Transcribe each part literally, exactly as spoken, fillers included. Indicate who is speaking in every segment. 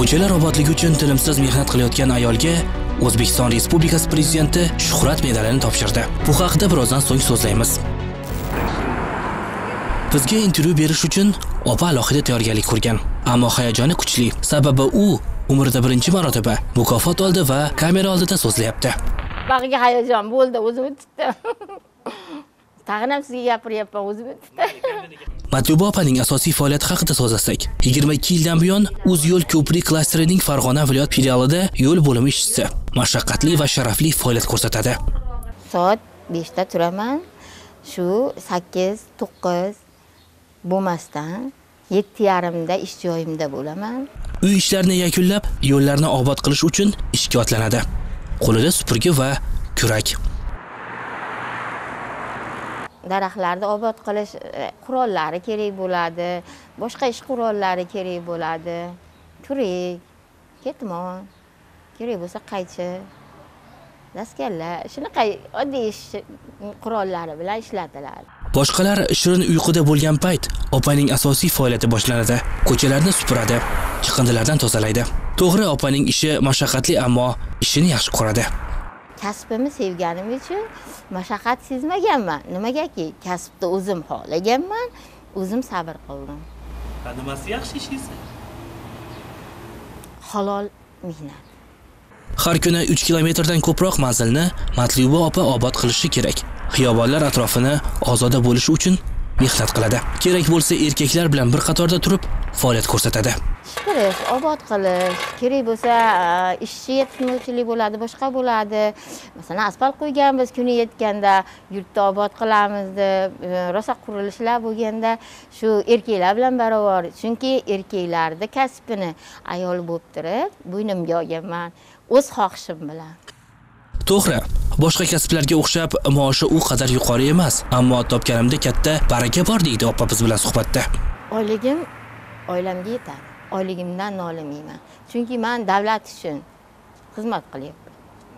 Speaker 1: Ko'chalar obodligi uchun tinimsiz mehnat qilayotgan ayolga O'zbekiston Respublikasi Prezidenti Shuhrat medalini topshirdi. Bu haqida birozdan so'ng so'zlaymiz. Bizga intervyu berish uchun opa alohida tayyorgarlik ko'rgan, ammo hayajoni kuchli. Sababi u umrida birinchi marotaba mukofot oldi va kamera oldida so'zlayapti.
Speaker 2: Bag'riga hayajon bo'ldi, o'zim tutdi. Tag'in ham sizga gapiryapman, o'zim tutdi.
Speaker 1: Matluba opaning asosiy faoliyati haqida so'zlasak, yigirma ikki yildan buyon O'zyo'l ko'prik klasterining Farg'ona viloyat filialida yo'l bo'limi ishchisi, mashaqqatli va sharafli faoliyat ko'rsatadi.
Speaker 2: Soat beshda turaman. Shu sakkiz to'qqiz bo'lmasdan yetti yarim da ish joyimda bo'laman.
Speaker 1: Uy ishlarini yakunlab, yo'llarni obod qilish uchun ishga otlanadi. Qo'lida supurgi va kurak.
Speaker 2: Daraxtlarni obod qilish qurollari kerak bo'ladi, boshqa ish qurollari kerak bo'ladi. Kurak, ketmon, kerak bo'lsa qaychi, daskarlar, shunaqa oddiy ish qurollari bilan ishlatiladi.
Speaker 1: Boshqalar shirin uyquda bo'lgan payt opaning asosiy faoliyati boshlanadi. Ko'chalarni supuradi, chiqindilardan tozalaydi. To'g'ri, opaning ishi mashaqqatli, ammo ishini yaxshi ko'radi.
Speaker 2: Kasbimni sevganim uchun mashaqqat sezmaganman. Nimagaki, kasbni o'zim xohlaganman, o'zim sabr qildim.
Speaker 3: Nimasi yaxshi ishingiz?
Speaker 2: Halol mehnat.
Speaker 1: Har kuni uch kilometrdan ko'proq manzilni Matluba opa obod qilishi kerak. Xiyobonlar atrofini ozoda bo'lishi uchun mehnat qiladi. Kerak bo'lsa erkaklar bilan bir qatorda turib faoliyat ko'rsatadi.
Speaker 2: Qilish, obod qilish, kerak bo'lsa ishchi yetishmovchilik bo'ladi, boshqa bo'ladi. Masalan, asfalt qo'yganmiz, kuni yetganda yurtni obod qilamiz deb, rosa qurilishlar bo'lganda shu erkaklar bilan barobar. Chunki erkaklarda kasbini ayol bo'lib turib, bo'ynimga olganman o'z xohishim bilan.
Speaker 1: To'g'ri, boshqa kasblarga o'xshab maoshi u qadar yuqori emas, ammo topganimda katta baraka bor deydi opa biz bilan suhbatda.
Speaker 2: Oyligim oilamga yetadi. Oyligimdan nolimayman. Chunki men davlat uchun xizmat qilyapman.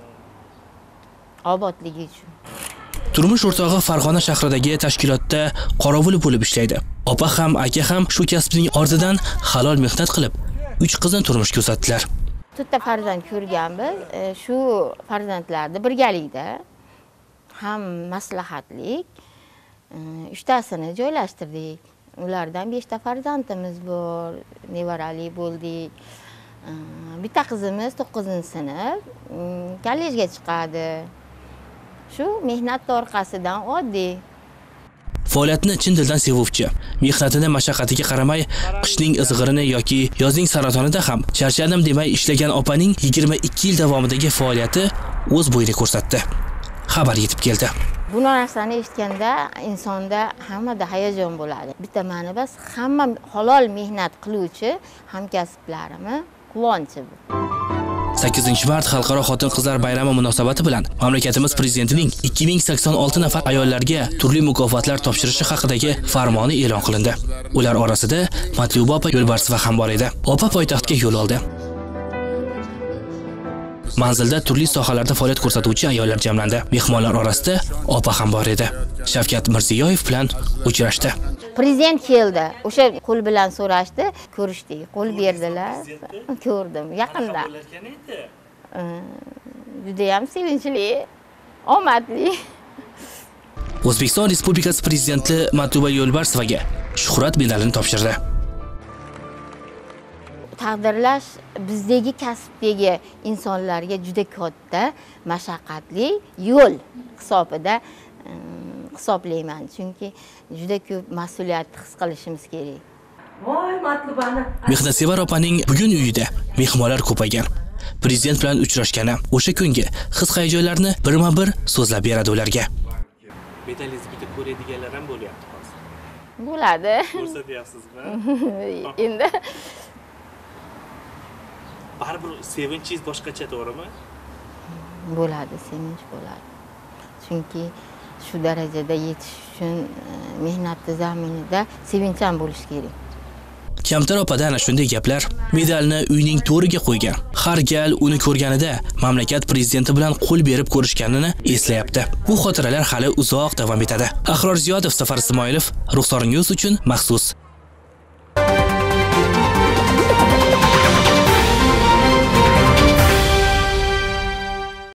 Speaker 2: Obodligi uchun.
Speaker 1: Turmush o'rtog'i Farg'ona shahridagi tashkilotda qorovul bo'lib ishlaydi. Opa ham, aka ham shu kasbning ortidan halol mehnat qilib, uch qizni turmushga uzatdilar.
Speaker 2: To'rtta farzand ko'rganmiz. Shu farzandlarni birgalikda ham maslahatlik uchtasini joylashtirdik. Ulardan beshta farzandimiz bor, nevarali bo'ldik. Bitta qizimiz to'qqizinchi sinf, kollejga chiqadi. Shu mehnat orqasidan oddiy.
Speaker 1: Faoliyatni chin dildan sevuvchi, mehnatini mashaqqatiga qaramay, qishning izg'irini yoki yozning saratonida ham charchadim demay ishlagan opaning yigirma ikki yil davomidagi faoliyati o'z bo'yini ko'rsatdi. Xabar yetib keldi.
Speaker 2: Bu narsani eshitganda insonda hammada hayajon bo'ladi. Bitta ma'ni bas, hamma halol mehnat qiluvchi hamkasblarimi quvonchi bu.
Speaker 1: sakkizinchi mart Xalqaro xotin-qizlar bayrami munosabati bilan mamlakatimiz prezidentining ikki ming sakson olti nafar ayollarga turli mukofotlar topshirishi haqidagi farmoni e'lon qilindi. Ular orasida Matluba opa Yo'lbarsova ham bor edi. Opa poytaxtga yo'l oldi. Manzilda turli sohalarda faoliyat ko'rsatuvchi ayollar jamlandi. Mehmonlar orasida opa ham bor edi. Shavkat Mirziyoyev bilan uchrashdi.
Speaker 2: Prezident keldi. O'sha qo'l bilan so'rashdi, ko'rishdik. Qo'l berdilar. Ko'rdim yaqinda. Juda ham sevinchli, omadli.
Speaker 1: O'zbekiston Respublikasi Prezidenti Matluba Yo'lbarsovaga Shuhrat medalini topshirdi.
Speaker 2: Taqdirlash bizdagi kasbdagi insonlarga juda katta mashaqqatli yo'l hisobida hisoblayman. Chunki juda ko'p mas'uliyat his qilishimiz kerak.
Speaker 4: Voy Matlubani.
Speaker 1: Mehnatsevar opaning bugun uyida mehmonlar ko'paygan. Prezident bilan uchrashgani, o'sha kungi his-hayajonlarni birma-bir so'zlab beradi ularga.
Speaker 3: Medalingizni bitta ko'radiganlar ham bo'lyapti hozir.
Speaker 2: Bo'ladi.
Speaker 3: Ko'rsatyapsizmi?
Speaker 2: Endi
Speaker 3: baribir sevinchingiz boshqacha, to'g'rimi?
Speaker 2: Bo'ladi, sevinch bo'ladi. Chunki shu darajada yetish uchun mehnatni zaminida sevinch ham bo'lish kerak.
Speaker 1: Kamtar opada ana shunday gaplar medalni uyning to'riga qo'ygan. Har gal uni ko'rganida mamlakat prezidenti bilan qo'l berib ko'rishganini eslayapti. Bu xotiralar hali uzoq davom etadi. Ahror Ziyodov, Safar Ismoilov, Ruxsor News uchun maxsus.